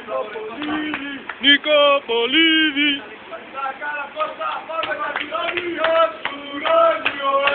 Νικόπολίδη. Τα καλά Κώστα, πάμε τα τυρόνια, Σουρόνιο.